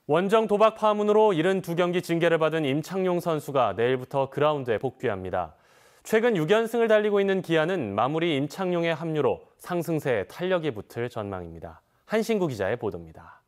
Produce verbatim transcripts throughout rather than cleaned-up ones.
원정 도박 파문으로 칠십이 경기 징계를 받은 임창용 선수가 내일부터 그라운드에 복귀합니다. 최근 육 연승을 달리고 있는 기아는 마무리 임창용의 합류로 상승세에 탄력이 붙을 전망입니다. 한신구 기자의 보도입니다.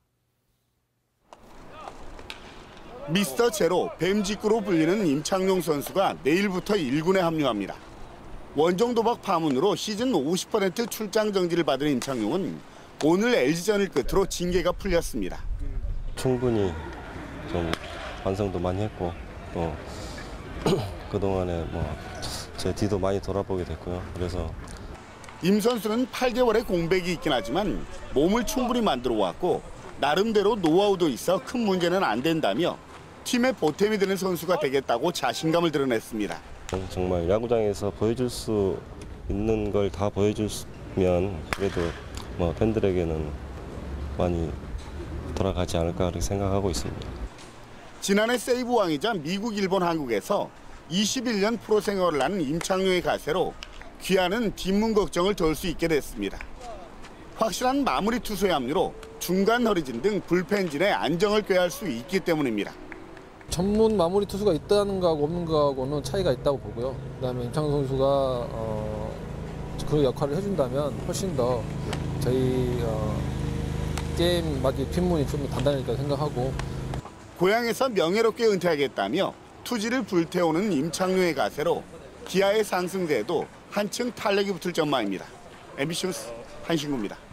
미스터 제로, 뱀직구로 불리는 임창용 선수가 내일부터 일 군에 합류합니다. 원정 도박 파문으로 시즌 오십 퍼센트 출장 정지를 받은 임창용은 오늘 엘지전을 끝으로 징계가 풀렸습니다. 충분히 좀 완성도 많이 했고 또 그동안에 뭐 제 뒤도 많이 돌아보게 됐고요. 그래서 임 선수는 팔 개월의 공백이 있긴 하지만 몸을 충분히 만들어 왔고 나름대로 노하우도 있어 큰 문제는 안 된다며 팀의 보탬이 되는 선수가 되겠다고 자신감을 드러냈습니다. 정말 야구장에서 보여줄 수 있는 걸 다 보여주면 그래도 뭐 팬들에게는 많이 돌아가지 않을까 그렇게 생각하고 있습니다. 지난해 세이브왕이자 미국, 일본, 한국에서 이십일 년 프로 생활을 한 임창용의 가세로 기아는 뒷문 걱정을 덜 수 있게 됐습니다. 확실한 마무리 투수의 합류로 중간 허리진 등 불펜진의 안정을 꾀할 수 있기 때문입니다. 전문 마무리 투수가 있다는 거하고 없는 거하고는 차이가 있다고 보고요. 그다음에 임창용 선수가 어, 그 역할을 해준다면 훨씬 더 저희 어, 게임 맞이 뒷문이 좀 단단해질 생각하고. 고향에서 명예롭게 은퇴하겠다며 투지를 불태우는 임창용의 가세로 기아의 상승세에도 한층 탄력이 붙을 전망입니다. 엠비씨 뉴스 한신구입니다.